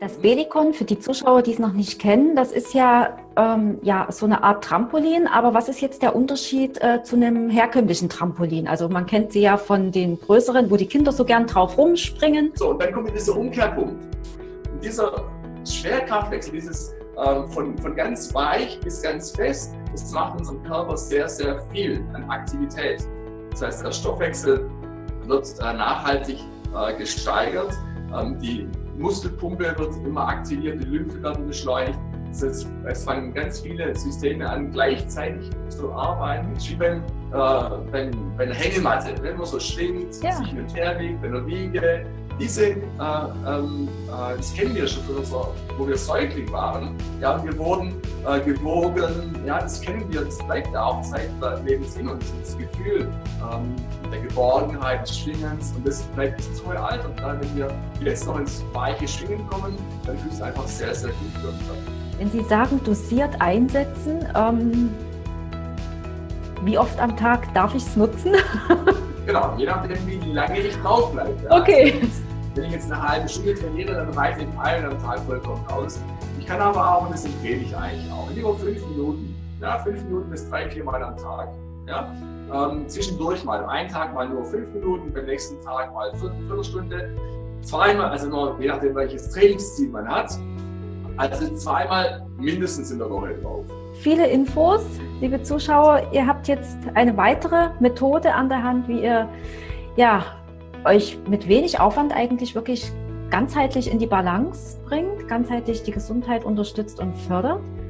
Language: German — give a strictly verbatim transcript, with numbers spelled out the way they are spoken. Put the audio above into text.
Das Belikon, für die Zuschauer, die es noch nicht kennen, das ist ja, ähm, ja so eine Art Trampolin. Aber was ist jetzt der Unterschied äh, zu einem herkömmlichen Trampolin? Also man kennt sie ja von den größeren, wo die Kinder so gern drauf rumspringen. So, und dann kommt dieser Umkehrpunkt. Und dieser Schwerkraftwechsel, dieses ähm, von, von ganz weich bis ganz fest, das macht unserem Körper sehr, sehr viel an Aktivität. Das heißt, der Stoffwechsel wird äh, nachhaltig äh, gesteigert. Ähm, die Muskelpumpe wird immer aktiviert, die Lymphe werden beschleunigt. Das heißt, es fangen ganz viele Systeme an, gleichzeitig zu arbeiten. Wie wenn, äh, wenn, bei einer Hängematte, wenn man so schwingt, ja. sich hin und her wiegt, bei einer Wiege. Diese, äh, ähm, äh, das kennen wir schon von unserer, wo wir Säugling waren. Ja, wir wurden äh, gewogen, ja, das kennen wir, das bleibt ja auch Zeit des Lebens in uns. Das Gefühl ähm, der Geborgenheit, des Schwingens, und das bleibt bis ins hohe Alter. Und dann, wenn wir jetzt noch ins weiche Schwingen kommen, dann fühlt es einfach sehr, sehr gut für uns. Wenn Sie sagen, dosiert einsetzen, ähm, wie oft am Tag darf ich es nutzen? Genau, je nachdem, wie lange ich drauf bleibe. Ja. Okay. Also, wenn ich jetzt eine halbe Stunde trainiere, dann reicht eben einen am Tag vollkommen aus. Ich kann aber auch, und das empfehle ich eigentlich auch, lieber fünf Minuten. Ja, fünf Minuten bis drei, vier Mal am Tag. Ja. Ähm, zwischendurch mal, einen Tag mal nur fünf Minuten, beim nächsten Tag mal eine Viertelstunde. Zweimal, also nur je nachdem, welches Trainingsziel man hat. Also zweimal mindestens in der Woche drauf. Viele Infos, liebe Zuschauer. Ihr habt jetzt eine weitere Methode an der Hand, wie ihr ja, euch mit wenig Aufwand eigentlich wirklich ganzheitlich in die Balance bringt, ganzheitlich die Gesundheit unterstützt und fördert.